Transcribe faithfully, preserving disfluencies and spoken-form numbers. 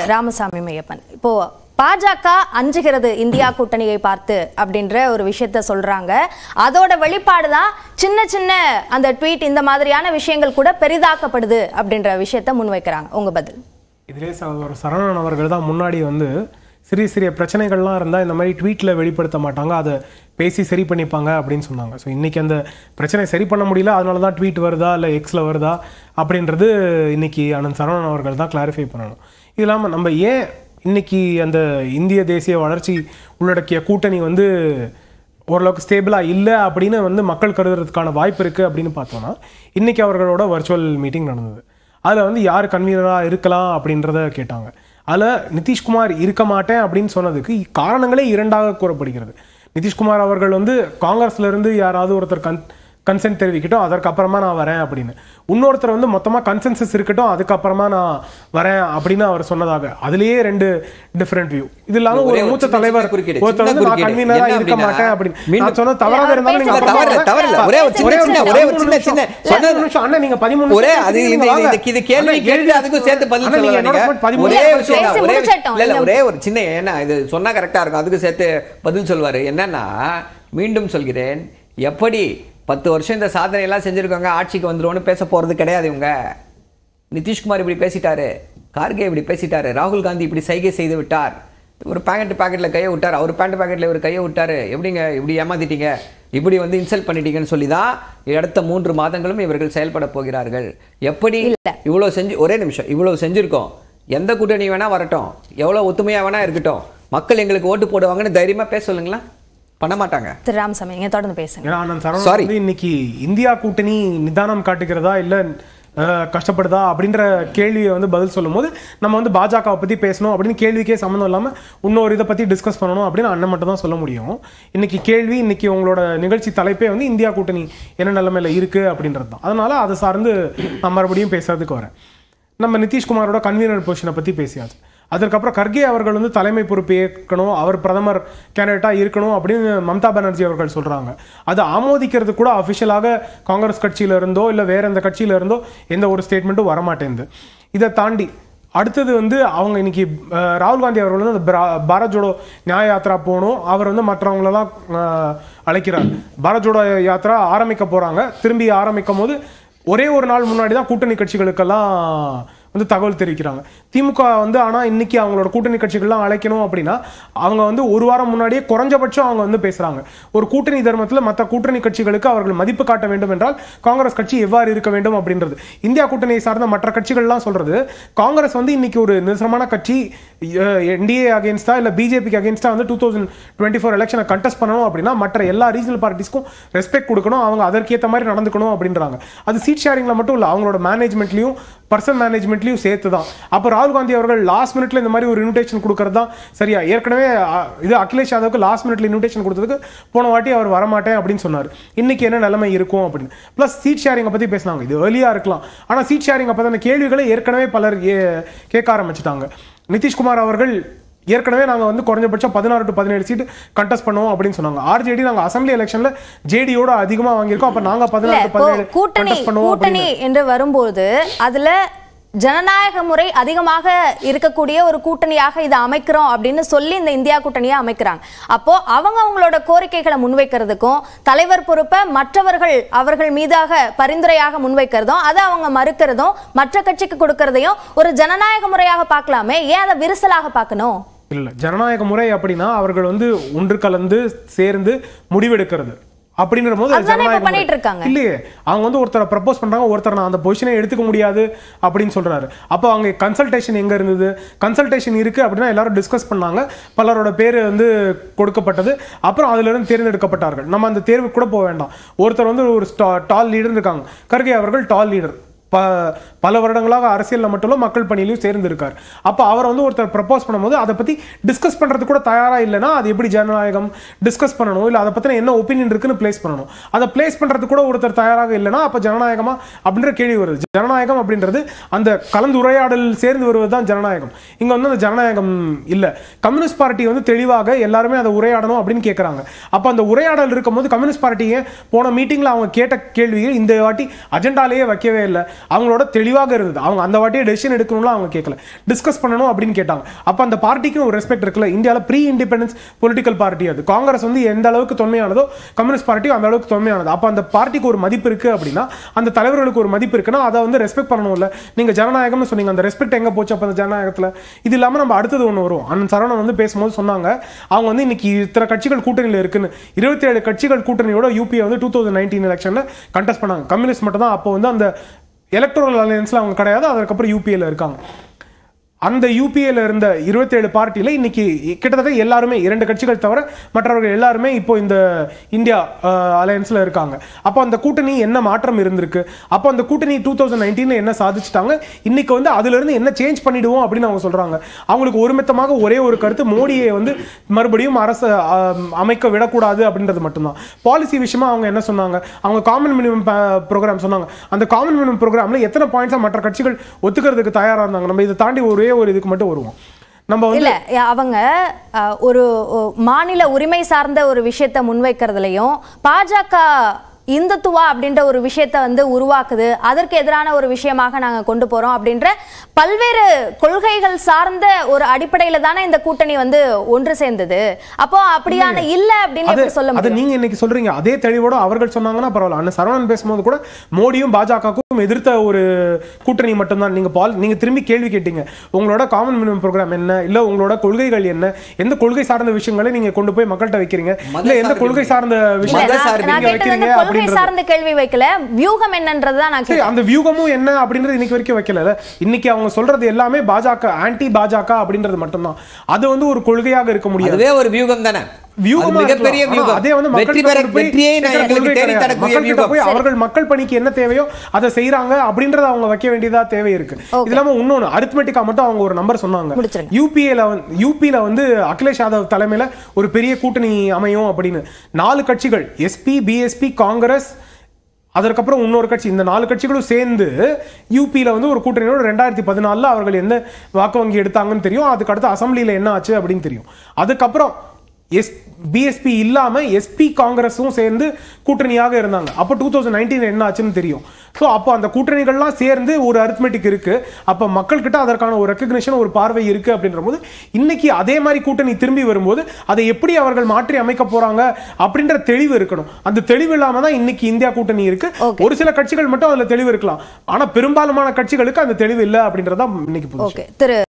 ராமசாமி மையப்பன், இப்போ பாஜக அஞ்சுகிறது இந்தியா கூட்டணியை பார்த்து அப்படின்ற ஒரு விஷயத்த சொல்றாங்க. அதோட வெளிப்பாடுதான் சின்ன சின்ன அந்த ட்வீட் இந்த மாதிரியான விஷயங்கள் கூட பெரிதாக்கப்படுது அப்படின்ற விஷயத்த முன்வைக்கிறாங்க. உங்க பதில்? இதிலே ஒரு சரவணன் அவர்கள் தான் முன்னாடி வந்து சிறிய சிறிய பிரச்சனைகள்லாம் இருந்தால் இந்த மாதிரி ட்வீட்டில் வெளிப்படுத்த மாட்டாங்க, அதை பேசி சரி பண்ணிப்பாங்க அப்படின்னு சொன்னாங்க. ஸோ இன்றைக்கி அந்த பிரச்சனை சரி பண்ண முடியல, அதனால தான் ட்வீட் வருதா இல்லை எக்ஸில் வருதா அப்படின்றது இன்றைக்கி அண்ணன் சரவணன் அவர்கள் தான் கிளாரிஃபை பண்ணணும். இது இல்லாமல் நம்ம ஏன் இன்னைக்கு அந்த இந்திய தேசிய வளர்ச்சி உள்ளடக்கிய கூட்டணி வந்து ஓரளவுக்கு ஸ்டேபிளாக இல்லை அப்படின்னு வந்து மக்கள் கருதுறதுக்கான வாய்ப்பு இருக்குது அப்படின்னு பார்த்தோன்னா, இன்றைக்கி அவர்களோட வர்ச்சுவல் மீட்டிங் நடந்தது. அதில் வந்து யார் கன்வீனராக இருக்கலாம் அப்படின்றத கேட்டாங்க. அதில் நிதிஷ்குமார் இருக்க மாட்டேன் அப்படின்னு சொன்னதுக்கு காரணங்களே இரண்டாக கூறப்படுகிறது. நிதிஷ்குமார் அவர்கள் வந்து காங்கிரஸ்லேருந்து யாராவது ஒருத்தர் கன் கன்சென்ட் தெரிவிக்கட்டும், அதற்கப்புறமா நான் வரேன் அப்படின்னு. இன்னொருத்தர் வந்து மொத்தமாக கன்சென்சஸ் இருக்கட்டும், அதுக்கப்புறமா நான் வரேன் அப்படின்னு அவர் சொன்னதாக அதுலேயே ரெண்டு டிஃப்ரெண்ட் வியூ. இது இல்லாமல் ஒரு மூத்த தலைவர் ஒருத்தர் வந்து நான் கன்வீனராக இருக்க மாட்டேன் அப்படின்னு நான் சொன்ன தவறாக இருந்தாலும் நீங்க அண்ணன் நீங்க பதிமூணு ஒரே ஒரு சின்ன ஏன்னா இது சொன்னா கரெக்டா இருக்கும், அதுக்கு சேர்த்து பதில் சொல்வாரு. என்னன்னா மீண்டும் சொல்கிறேன், எப்படி பத்து வருஷம் இந்த சாதனை எல்லாம் செஞ்சிருக்காங்க, ஆட்சிக்கு வந்துருவோன்னு பேச போறது கிடையாது. இவங்க நிதிஷ்குமார் இப்படி பேசிட்டாரு, கார்கே இப்படி பேசிட்டாரு, ராகுல் காந்தி இப்படி சைகை செய்து விட்டார், ஒரு பேக்கெட் பேக்கெட்ல கையை விட்டார், அவர் பேண்ட் பேக்கெட்ல ஒரு கையை விட்டாரு, எப்படிங்க இப்படி ஏமாத்திட்டீங்க, இப்படி வந்து இன்சல்ட் பண்ணிட்டீங்கன்னு சொல்லி தான் அடுத்த மூன்று மாதங்களும் இவர்கள் செயல்பட போகிறார்கள். எப்படி இவ்வளவு செஞ்சு ஒரே நிமிஷம் இவ்வளவு செஞ்சிருக்கோம், எந்த கூட்டணி வேணா வரட்டும், எவ்வளவு ஒத்துமையா வேணா இருக்கட்டும், மக்கள் எங்களுக்கு ஓட்டு போடுவாங்கன்னு தைரியமா பேச சொல்லுங்களா? பண்ண மாட்டாங்க. திரு ராமசாமி நீங்க தொடர்ந்து பேசுங்க. சாரி, இன்னைக்கு இந்தியா கூட்டணி நிதானம் காட்டுகிறதா இல்ல கஷ்டப்படுதா அப்படின்ற கேள்வியை வந்து பதில் சொல்லும் போது நம்ம வந்து பாஜகவை பத்தி பேசணும் அப்படின்னு கேள்விக்கே சம்மந்தம் இல்லாம இன்னொரு இதை பத்தி டிஸ்கஸ் பண்ணணும் அப்படின்னு அண்ணன் மட்டும் தான் சொல்ல முடியும். இன்னைக்கு கேள்வி, இன்னைக்கு உங்களோட நிகழ்ச்சி தலைப்பே வந்து இந்தியா கூட்டணி என்ன நிலைமையில இருக்கு அப்படின்றது தான். அதனால அதை சார்ந்து நான் மறுபடியும் பேசுறதுக்கு வரேன். நம்ம நிதிஷ்குமாரோட கன்வீனர் பொசிஷனை பத்தி பேசியாச்சு. அதற்கப்புறம் கர்கே அவர்கள் வந்து தலைமை பொறுப்பு ஏற்கணும், அவர் பிரதமர் கேண்டிடேட்டா இருக்கணும் அப்படின்னு மம்தா பானர்ஜி அவர்கள் சொல்றாங்க. அதை ஆமோதிக்கிறது கூட அபிஷியலாக காங்கிரஸ் கட்சியில இருந்தோ இல்லை வேற எந்த கட்சியில இருந்தோ எந்த ஒரு ஸ்டேட்மெண்ட்டும் வரமாட்டேங்குது. இதை தாண்டி அடுத்தது வந்து அவங்க இன்னைக்கு ராகுல் காந்தி அவர்கள் வந்து பாரத் ஜோடோ நியாய யாத்திரா போகணும், அவர் வந்து மற்றவங்களெல்லாம் அழைக்கிறார். பாரத் ஜோடோ யாத்திரா ஆரம்பிக்க போறாங்க. திரும்பி ஆரம்பிக்கும் போது ஒரே ஒரு நாள் முன்னாடி தான் கூட்டணி கட்சிகளுக்கெல்லாம் வந்து தகவல் தெரிவிக்கிறாங்க. திமுக வந்து ஆனால் இன்னைக்கு அவங்களோட கூட்டணி கட்சிகள்லாம் அழைக்கணும் அப்படின்னா அவங்க வந்து ஒரு வாரம் முன்னாடியே குறைஞ்சபட்சம் அவங்க வந்து பேசுறாங்க. ஒரு கூட்டணி தர்மத்தில் மற்ற கூட்டணி கட்சிகளுக்கு அவர்கள் மதிப்பு காட்ட வேண்டும் என்றால் காங்கிரஸ் கட்சி எவ்வாறு இருக்க வேண்டும் அப்படின்றது இந்தியா கூட்டணியை சார்ந்த மற்ற கட்சிகள்லாம் சொல்றது. காங்கிரஸ் வந்து இன்னைக்கு ஒரு நிசரமான கட்சி, என்டிஏ அகேன்ஸ்டா இல்லை பிஜேபிக்கு அகேன்ஸ்டா வந்து டூ தௌசண்ட் டுவெண்ட்டி ஃபோர் எலெக்ஷனை கண்டெஸ்ட் பண்ணணும் அப்படின்னா மற்ற எல்லா ரீஜனல் பார்ட்டிஸ்க்கும் ரெஸ்பெக்ட் கொடுக்கணும், அவங்க அதற்கேற்ற மாதிரி நடந்துக்கணும் அப்படின்றாங்க. அது சீட் ஷேரிங்ல மட்டும் இல்லை, அவங்களோட மேனேஜ்மெண்ட்லையும் பர்சனல் மேனேஜ்மெண்ட்லையும் சேர்த்து தான். அப்போ ராகுல் காந்தி அவர்கள் லாஸ்ட் மினிட்ல இந்த மாதிரி ஒரு இன்விடேஷன் கொடுக்கறது தான் சரியா? ஏற்கனவே இது அகிலேஷ் யாதவுக்கு லாஸ்ட் மினிட்ல இன்விடேஷன் கொடுத்ததுக்கு போன வாட்டி அவர் வரமாட்டேன் அப்படின்னு சொன்னார். இன்னைக்கு என்ன நிலைமை இருக்கும் அப்படின்னு. பிளஸ் சீட் ஷேரிங்கை பத்தி பேசினாங்க, இது ஏர்லியா இருக்கலாம், ஆனால் சீட் ஷேரிங்கை பற்றின கேள்விகளை ஏற்கனவே பலர் கேட்க ஆரம்பிச்சுட்டாங்க. நிதிஷ்குமார் அவர்கள் ஏற்கனவே நாங்கள் வந்து குறைஞ்சபட்சம் பதினாறு டு பதினேழு சீட் கண்டெஸ்ட் பண்ணுவோம் அப்படின்னு சொன்னாங்க. ஆர்ஜேடி நாங்கள் அசம்பிளி எலெக்ஷன்ல ஜேடியோட அதிகமாக வாங்கியிருக்கோம், அப்ப நாங்க பதினாறு பதினேழு கண்டெஸ்ட் பண்ணுவோம். கூட்டணி என்று வரும்போது அதுல ஜனநாயக முறை அதிகமாக இருக்கக்கூடிய ஒரு கூட்டணியாக இதை அமைக்கிறோம் அப்படின்னு சொல்லி இந்த இந்தியா கூட்டணியை அமைக்கிறாங்க. அப்போ அவங்க அவங்களோட கோரிக்கைகளை முன்வைக்கிறதுக்கும் தலைவர் பொறுப்பை மற்றவர்கள் அவர்கள் மீதாக பரிந்துரையாக முன்வைக்கிறதும் அதை அவங்க மறுக்கிறதும் மற்ற கட்சிக்கு கொடுக்கறதையும் ஒரு ஜனநாயக முறையாக பார்க்கலாமே, ஏன் அதை விரிசலாக பார்க்கணும்? இல்ல, ஜனநாயக முறை அப்படின்னா அவர்கள் வந்து ஒன்று கலந்து சேர்ந்து முடிவெடுக்கிறது அப்படின்ற போது இல்லையே. அவங்க வந்து ஒருத்தரை ப்ரப்போஸ் பண்றாங்க, ஒருத்தர் நான் அந்த பொசிஷனை எடுத்துக்க முடியாது அப்படின்னு சொல்றாரு. அப்போ அவங்க கன்சல்டேஷன் எங்க இருந்தது? கன்சல்டேஷன் இருக்கு அப்படின்னா எல்லாரும் டிஸ்கஸ் பண்ணாங்க, பலரோட பேர் வந்து கொடுக்கப்பட்டது, அப்புறம் அதுல இருந்து தேர்ந்தெடுக்கப்பட்டார்கள். நம்ம அந்த தேர்வு கூட போக வேண்டாம். ஒருத்தர் வந்து ஒரு டால் லீடர் இருக்காங்க, கர்கே அவர்கள் டால் லீடர், பல வருடங்களாக அரசியலில் மட்டும் இல்லை மக்கள் பணியிலையும் சேர்ந்திருக்கார். அப்போ அவர் வந்து ஒருத்தர் ப்ரப்போஸ் பண்ணும்போது அதை பற்றி டிஸ்கஸ் பண்ணுறது கூட தயாராக இல்லைன்னா அது எப்படி ஜனநாயகம்? டிஸ்கஸ் பண்ணணும், இல்லை அதை பற்றின என்ன ஒப்பீனியன் இருக்குன்னு பிளேஸ் பண்ணணும். அதை பிளேஸ் பண்ணுறது கூட ஒருத்தர் தயாராக இல்லைன்னா அப்போ ஜனநாயகமா அப்படின்ற கேள்வி வருது. ஜனநாயகம் அப்படின்றது அந்த கலந்துரையாடல் சேர்ந்து வருவது தான் ஜனநாயகம். இங்கே வந்து அந்த ஜனநாயகம் இல்லை. கம்யூனிஸ்ட் பார்ட்டி வந்து தெளிவாக எல்லாருமே அதை உரையாடணும் அப்படின்னு கேட்குறாங்க. அப்போ அந்த உரையாடல் இருக்கும் போது கம்யூனிஸ்ட் பார்ட்டியை போன மீட்டிங்கில் அவங்க கேட்ட கேள்வியை இந்த வாட்டி அஜெண்டாலேயே வைக்கவே இல்லை. அவங்களோட தெளிவாக தெளிவாக இருந்தது. அவங்க அந்த வாட்டியே டெசிஷன் எடுக்கணும்லாம் அவங்க கேட்கல, டிஸ்கஸ் பண்ணணும் அப்படின்னு கேட்டாங்க. அப்ப அந்த பார்ட்டிக்கு ஒரு ரெஸ்பெக்ட் இருக்குல்ல. இந்தியாவில் ப்ரீ இண்டிபெண்டன்ஸ் பொலிட்டிக்கல் பார்ட்டி அது. காங்கிரஸ் வந்து எந்த அளவுக்கு தொன்மையானதோ கம்யூனிஸ்ட் பார்ட்டி அந்த அளவுக்கு தொன்மையானது. அப்ப அந்த பார்ட்டிக்கு ஒரு மதிப்பு இருக்கு அப்படின்னா, அந்த தலைவர்களுக்கு ஒரு மதிப்பு இருக்குன்னா அதை வந்து ரெஸ்பெக்ட் பண்ணணும்ல. நீங்க ஜனநாயகம்னு சொன்னீங்க, அந்த ரெஸ்பெக்ட் எங்க போச்சு அப்ப அந்த ஜனநாயகத்துல? இது இல்லாம நம்ம அடுத்தது ஒண்ணு வரும். அண்ணன் சரவணன் வந்து பேசும்போது சொன்னாங்க, அவங்க வந்து இன்னைக்கு இத்தனை கட்சிகள் கூட்டணியில் இருக்குன்னு. இருபத்தி ஏழு கட்சிகள் கூட்டணியோட யூபிஏ வந்து டூ தௌசண்ட் நைன்டீன் எலெக்ஷன்ல கண்டெஸ்ட் பண்ணாங்க. கம்யூனிஸ்ட் மட்டும் தான் அப்போ வந்து அந்த எலக்ட்ரல் அலையன்ஸ்ல அவங்க கிடையாது, அதுக்கப்புறம் யூபிஏல இருக்காங்க. அந்த யூபிஏல இருந்த இருபத்தி ஏழு பார்ட்டியில இன்னைக்கு கிட்டத்தட்ட எல்லாருமே, இரண்டு கட்சிகள் தவிர மற்றவர்கள் எல்லாருமே இப்போ இந்த இந்தியா அலையன்ஸ்ல இருக்காங்க. அப்போ அந்த கூட்டணி என்ன மாற்றம் இருந்திருக்கு, அப்போ அந்த கூட்டணி டூ தௌசண்ட் நைன்டீன்ல என்ன சாதிச்சுட்டாங்க, இன்னைக்கு வந்து அதுல இருந்து என்ன சேஞ்ச் பண்ணிடுவோம் அப்படின்னு அவங்க சொல்றாங்க. அவங்களுக்கு ஒருமித்தமாக ஒரே ஒரு கருத்து, மோடியை வந்து மறுபடியும் அரசு அமைக்க விடக்கூடாது அப்படின்றது மட்டும்தான். பாலிசி விஷயமா அவங்க என்ன சொன்னாங்க, அவங்க காமன் மினிமம் ப்ரோக்ராம் சொன்னாங்க. அந்த காமன் மினிமம் ப்ரோக்ராம்ல எத்தனை பாயிண்ட்ஸா மற்ற கட்சிகள் ஒத்துக்கிறதுக்கு தயாரா இருந்தாங்க. நம்ம இதை தாண்டி ஒரே ஒரு இதுக்கு மட்டும் வருவோம். நம்ம இல்ல அவங்க ஒரு மாநில உரிமை சார்ந்த ஒரு விஷயத்தை முன்வைக்கிறதுலயும் பாஜக இந்துத்துவா அப்படின்ற ஒரு விஷயத்தை வந்து உருவாக்குது, அதற்கு எதிரான ஒரு விஷயமாக நாங்க கொண்டு போறோம் அப்படின்ற பல்வேறு கொள்கைகள் சார்ந்த ஒரு அடிப்படையில தானே இந்த கூட்டணி வந்து ஒன்று சேர்ந்தது. அப்போ அப்படியான இல்ல அப்படின்னு எப்படி சொல்ல முடியும்? நீங்க இன்னைக்கு சொல்றீங்க அதே தெளிவோட அவர்கள் சொன்னாங்கன்னா பரவாயில்ல. அண்ணன் சரவணன் பேசும்போது கூட மோடியும் பாஜகவுக்கும் எதிர்த்த ஒரு கூட்டணி மட்டும்தான். நீங்க பால் நீங்க திரும்பி கேள்வி கேட்டீங்க, உங்களோட காமன் மினிமம் ப்ரோக்ராம் என்ன, இல்ல உங்களோட கொள்கைகள் என்ன, எந்த கொள்கை சார்ந்த விஷயங்களை நீங்க கொண்டு போய் மக்கள்கிட்ட வைக்கிறீங்க, இல்ல எந்த கொள்கை சார்ந்த விஷயங்களை வைக்கிறீங்க சார்ந்த கேள்வி வைக்கல, வியூகம் என்னன்றதுதான் நான் கேக்குறேன். அந்த வியூகமும் என்ன அப்படின்றது இன்னைக்கு வரைக்கும் வைக்கல. இன்னைக்கு அவங்க சொல்றது எல்லாமே பாஜக, ஆன்டி பாஜக அப்படின்றது மட்டும்தான். அது வந்து ஒரு கொள்கையாக இருக்க முடியாது. அதுவே ஒரு வியூகம் தானே. அவர்கள் மக்கள் பணிக்கு என்ன தேவையோ அதை செய்யறாங்க அப்படின்றத அவங்க வைக்க வேண்டியதா தேவை இருக்கு. இது இல்லாம இன்னொன்னு அரித்மெட்டிக்கா மட்டும் அவங்க ஒரு நம்பர் சொன்னாங்க. யூபிஏல யூபில வந்து அகிலேஷ் யாதவ் தலைமையில ஒரு பெரிய கூட்டணி அமையும் அப்படின்னு. நாலு கட்சிகள், எஸ்பி, பிஎஸ்பி, காங்கிரஸ், அதற்கப்புறம் இன்னொரு கட்சி, இந்த நாலு கட்சிகளும் சேர்ந்து யூபியில வந்து ஒரு கூட்டணியோட ரெண்டாயிரத்தி பதினாலுல அவர்கள் என்ன வாக்கு வங்கி எடுத்தாங்கன்னு தெரியும். அதுக்கு அடுத்து அசம்பிளியில என்ன ஆச்சு அப்படின்னு தெரியும். அதுக்கப்புறம் எஸ் பிஎஸ்பி இல்லாம எஸ்பி காங்கிரஸும் சேர்ந்து கூட்டணியாக இருந்தாங்க. அப்போ டூ தௌசண்ட் நைன்டீன் என்ன ஆச்சுன்னு தெரியும். ஸோ அப்போ அந்த கூட்டணிகள்லாம் சேர்ந்து ஒரு அரித்மெட்டிக் இருக்கு. அப்போ மக்கள் கிட்ட அதற்கான ஒரு ரெக்கக்னிஷன், ஒரு பார்வை இருக்கு அப்படின்ற போது இன்னைக்கு அதே மாதிரி கூட்டணி திரும்பி வரும்போது அதை எப்படி அவர்கள் மாற்றி அமைக்க போறாங்க அப்படின்ற தெளிவு இருக்கணும். அந்த தெளிவு இல்லாம தான் இன்னைக்கு இந்தியா கூட்டணி இருக்கு. ஒரு சில கட்சிகள் மட்டும் அதுல தெளிவு இருக்கலாம், ஆனா பெரும்பாலான கட்சிகளுக்கு அந்த தெளிவு இல்லை அப்படின்றதான் இன்னைக்கு.